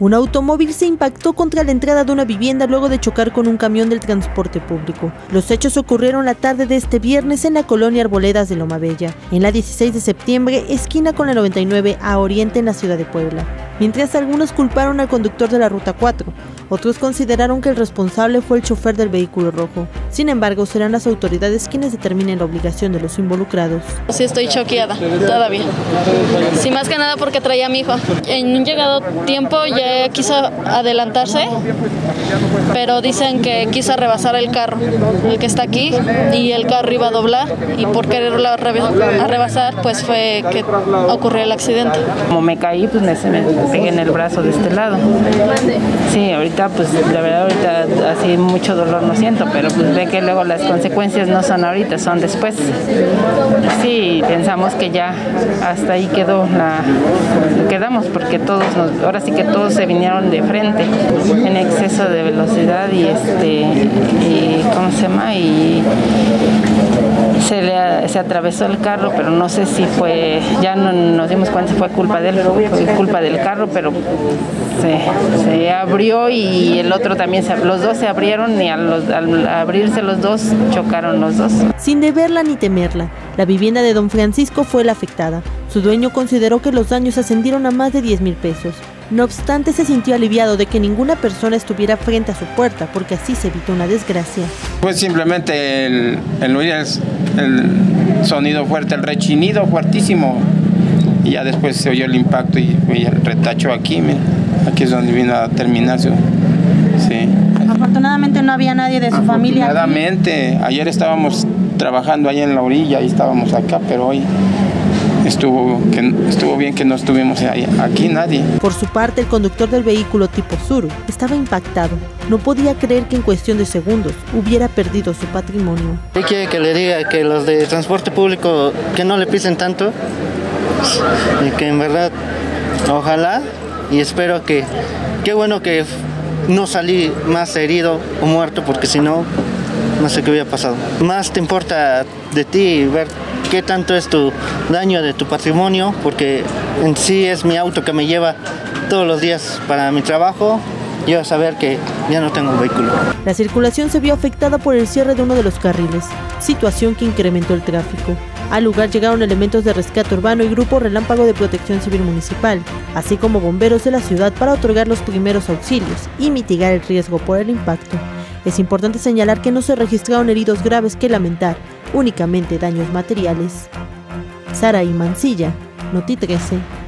Un automóvil se impactó contra la entrada de una vivienda luego de chocar con un camión del transporte público. Los hechos ocurrieron la tarde de este viernes en la colonia Arboledas de Loma Bella, en la 16 de septiembre, esquina con la 99 a oriente en la ciudad de Puebla. Mientras algunos culparon al conductor de la Ruta 4, otros consideraron que el responsable fue el chofer del vehículo rojo. Sin embargo, serán las autoridades quienes determinen la obligación de los involucrados. Sí, estoy choqueada todavía. Sí, más que nada porque traía a mi hijo. En un llegado tiempo ya quiso adelantarse, pero dicen que quiso rebasar el carro, el que está aquí, y el carro iba a doblar, y por quererlo rebasar, pues fue que ocurrió el accidente. Como me caí, pues me pegué en el brazo de este lado. Sí, ahorita pues la verdad así mucho dolor no siento, pero pues ve que luego las consecuencias no son ahorita, son después. Sí, pensamos que ya hasta ahí quedamos porque ahora sí que todos se vinieron de frente en exceso de velocidad y ¿cómo se llama? Y se atravesó el carro, pero no sé si fue, ya no nos dimos cuenta si fue culpa de él, fue culpa del carro, pero se abrió y el otro también, los dos se abrieron y al abrirse los dos, chocaron los dos. Sin deberla ni temerla, la vivienda de don Francisco fue la afectada. Su dueño consideró que los daños ascendieron a más de 10,000 pesos. No obstante, se sintió aliviado de que ninguna persona estuviera frente a su puerta, porque así se evitó una desgracia. Pues simplemente el oír el sonido fuerte, el rechinido fuertísimo, y ya después se oyó el impacto y el retacho aquí, mira, aquí es donde vino a terminar su... Sí. Afortunadamente no había nadie de su familia. Afortunadamente, ayer estábamos trabajando ahí en la orilla y estábamos acá, pero hoy estuvo bien que no estuvimos aquí nadie. Por su parte, el conductor del vehículo tipo Tsuru estaba impactado. No podía creer que en cuestión de segundos hubiera perdido su patrimonio. ¿Qué quiere que le diga? Que los de transporte público que no le pisen tanto, y que en verdad, ojalá y espero que, qué bueno que no salí más herido o muerto, porque si no, no sé qué hubiera pasado. Más te importa de ti ver qué tanto es tu daño de tu patrimonio, porque en sí es mi auto que me lleva todos los días para mi trabajo. Yo a saber que ya no tengo un vehículo. La circulación se vio afectada por el cierre de uno de los carriles, situación que incrementó el tráfico. Al lugar llegaron elementos de rescate urbano y grupo Relámpago de Protección Civil Municipal, así como bomberos de la ciudad para otorgar los primeros auxilios y mitigar el riesgo por el impacto. Es importante señalar que no se registraron heridos graves que lamentar, únicamente daños materiales. Saraí Mancilla, Noti 13.